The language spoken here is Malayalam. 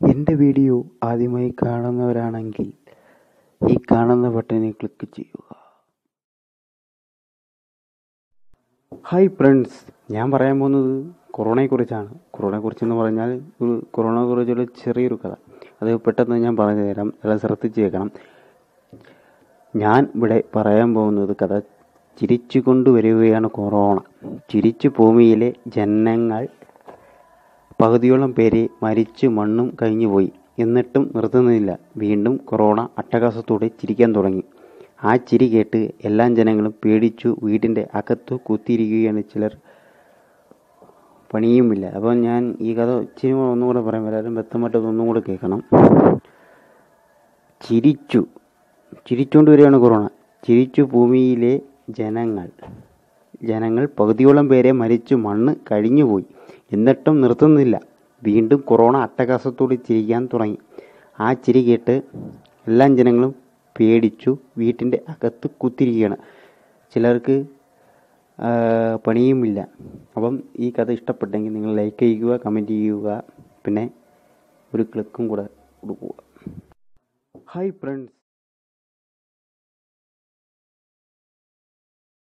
എൻ്റെ വീഡിയോ ആദ്യമായി കാണുന്നവരാണെങ്കിൽ ഈ കാണുന്ന ബട്ടണിൽ ക്ലിക്ക് ചെയ്യുക. ഹായ് ഫ്രണ്ട്സ്, ഞാൻ പറയാൻ പോകുന്നത് കൊറോണയെക്കുറിച്ചാണ്. കൊറോണയെക്കുറിച്ചെന്ന് പറഞ്ഞാൽ കൊറോണയെക്കുറിച്ചൊരു ചെറിയൊരു കഥ. അത് പെട്ടെന്ന് ഞാൻ പറഞ്ഞു തരാം, എല്ലാം ശ്രദ്ധിച്ച് കേൾക്കണം. ഞാൻ ഇവിടെ പറയാൻ പോകുന്നത് കഥ ചിരിച്ചു കൊണ്ടുവരികയാണ് കൊറോണ. ചിരിച്ചു ഭൂമിയിലെ ജനങ്ങൾ പകുതിയോളം പേരെ മരിച്ചു മണ്ണും കഴിഞ്ഞുപോയി. എന്നിട്ടും നിർത്തുന്നില്ല. വീണ്ടും കൊറോണ അട്ടഹാസത്തോടെ ചിരിക്കാൻ തുടങ്ങി. ആ ചിരി കേട്ട് എല്ലാ ജനങ്ങളും പേടിച്ചു വീടിൻ്റെ അകത്തു കുത്തിയിരിക്കുകയാണ്. ചിലർ പണിയുമില്ല. അപ്പോൾ ഞാൻ ഈ കഥ ഇച്ചിരി ഒന്നും കൂടെ പറയാം. എല്ലാവരും വ്യക്തമായിട്ട് ഒന്നും കൂടെ കേൾക്കണം. ചിരിച്ചുകൊണ്ട് വരികയാണ് കൊറോണ. ചിരിച്ചു ഭൂമിയിലെ ജനങ്ങൾ പകുതിയോളം പേരെ മരിച്ചു മണ്ണ് കഴിഞ്ഞുപോയി. എന്നിട്ടും നിർത്തുന്നില്ല. വീണ്ടും കൊറോണ അട്ടഹാസത്തോടെ ചിരിക്കാൻ തുടങ്ങി. ആ ചിരി കേട്ട് എല്ലാ ജനങ്ങളും പേടിച്ചു വീട്ടിൻ്റെ അകത്ത് കുത്തിരിക്കുകയാണ്. ചിലർക്ക് പണിയുമില്ല. അപ്പം ഈ കഥ ഇഷ്ടപ്പെട്ടെങ്കിൽ നിങ്ങൾ ലൈക്ക് ചെയ്യുക, കമൻറ്റ് ചെയ്യുക, പിന്നെ ഒരു ക്ലിക്കും കൂടെ കൊടുക്കുക. Hi friends.